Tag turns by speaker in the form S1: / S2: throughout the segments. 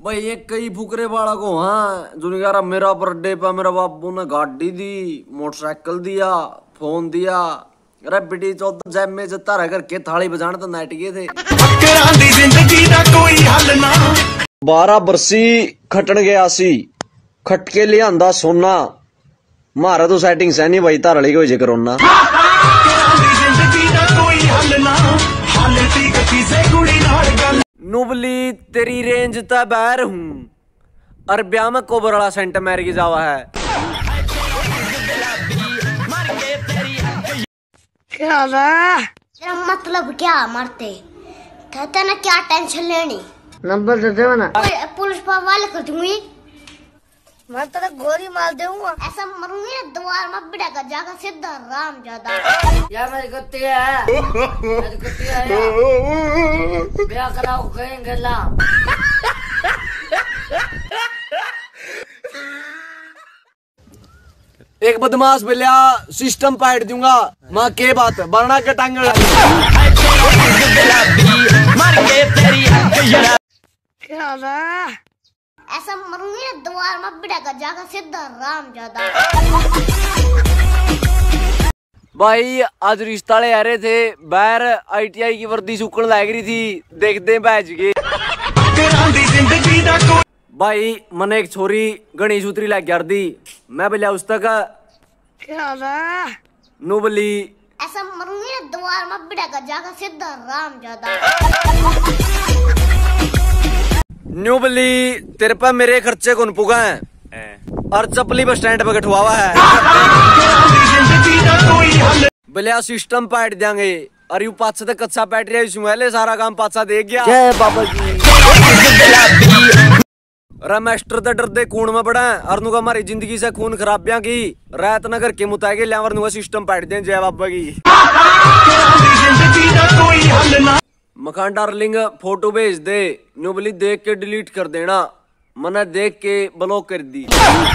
S1: भाई ये कई फुकरे वाला को हाँ जुनियारा मेरा बर्थडे पे मेरा बापू ने गाड़ी दी, मोटरसाइकिल दिया, फोन दिया। अरे बेटी चौथ जैब में जता रह करके थाली बजाने तो नाइट गए थे। 12 बरसी खटन गया सी, खट के लिए आंदा सोना, मारा तो सेटिंग से नहीं भाई तारली को जिक्र होना। नुबली तेरी रेंज ता बाहर हूँ और ब्याह में कोबरा सेंट मैर की जावा है।
S2: क्या तेरा मतलब क्या मरते कहते ना क्या टेंशन लेनी
S3: नंबर दे दे ना
S2: पुलिस वाले कर दूंगी मैं तेरा गोली मार दूंगा ऐसा मरूंगी ना द्वार में बिड़ा का जाकर सीधा राम जादा
S3: यार मेरी कुत्ती है ब्याह कराओ कहेंगे ला।
S1: एक बदमाश बिलिया सिस्टम पाइट दूंगा माँ के बात बरना के टांगल
S2: ऐसा मरूंगी ना द्वार में बिड़ा का जाकर सीधा राम जादा।
S1: भाई आज रिश्ता ले आ रहे थे बाहर, ITI की वर्दी सूखने लग रही थी, देखते बैच के भाई मैंने एक छोरी गणेश उतरी लग गया दी, मैं बोलिया उस तक नु बोली
S2: ऐसा मरूंगी ना द्वार में बिड़ा का जाकर सीधा राम जादा।
S1: न्यू बोली तेरे पे मेरे खर्चे कौन पुगा है और चपली बस स्टैंड पे कटवावा है। बोलिया सिस्टम पाट देंगे और यू पाछे तक कच्चा बैठ रहा है, सारा काम पाछा दे गया। जय बाबा जी। रमेस्टर तो डरदे खून में पड़ा और नुका हमारी जिंदगी से खून खराबियां की रात नगर के मुताबिक लिया नुका सिस्टम पाट दे। जय बाबा की। मकान डार्लिंग फोटो भेज दे, न्यूबली देख के डिलीट कर देना, मना देख के ब्लॉक कर दी।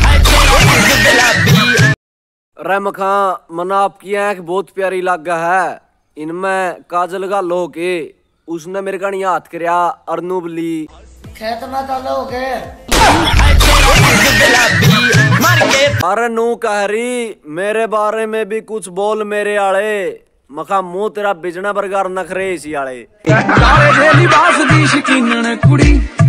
S1: रे मखा मना आपकी आंख बहुत प्यारी लगा है, इनमें काजल का लो के उसने मेरे का नहीं हाथ करया और नुबली
S3: खेत में तो लोग
S1: अरे नू कहरी मेरे बारे में भी कुछ बोल मेरे आले, मखा मुंह तेरा बिजना बरगार नखरे इसी आले।